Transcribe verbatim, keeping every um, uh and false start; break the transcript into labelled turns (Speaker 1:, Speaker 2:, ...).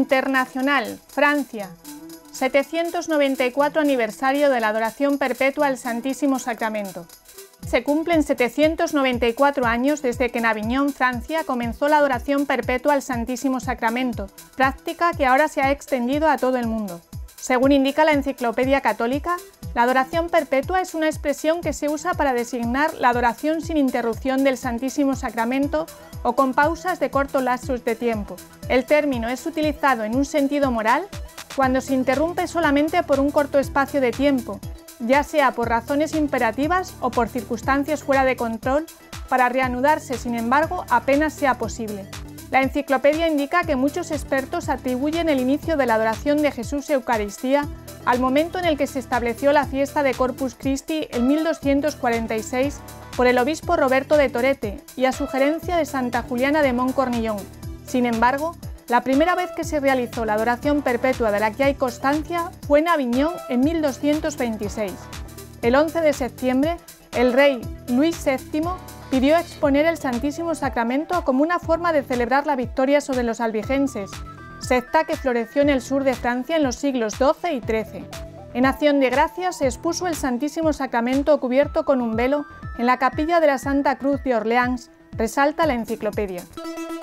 Speaker 1: Internacional, Francia. setecientos noventa y cuatro aniversario de la adoración perpetua al Santísimo Sacramento. Se cumplen setecientos noventa y cuatro años desde que en Aviñón, Francia, comenzó la adoración perpetua al Santísimo Sacramento, práctica que ahora se ha extendido a todo el mundo. Según indica la Enciclopedia Católica, la adoración perpetua es una expresión que se usa para designar la adoración sin interrupción del Santísimo Sacramento o con pausas de cortos lapsos de tiempo. El término es utilizado en un sentido moral cuando se interrumpe solamente por un corto espacio de tiempo, ya sea por razones imperativas o por circunstancias fuera de control, para reanudarse, sin embargo, apenas sea posible. La enciclopedia indica que muchos expertos atribuyen el inicio de la adoración de Jesús Eucaristía al momento en el que se estableció la fiesta de Corpus Christi en mil doscientos cuarenta y seis por el obispo Roberto de Torete y a sugerencia de Santa Juliana de Montcornillon. Sin embargo, la primera vez que se realizó la adoración perpetua de la que hay constancia fue en Aviñón en mil doscientos veintiséis. El once de septiembre, el rey Luis séptimo pidió exponer el Santísimo Sacramento como una forma de celebrar la victoria sobre los albigenses, secta que floreció en el sur de Francia en los siglos doce y trece. En acción de gracias se expuso el Santísimo Sacramento cubierto con un velo en la capilla de la Santa Cruz de Orleans, resalta la enciclopedia.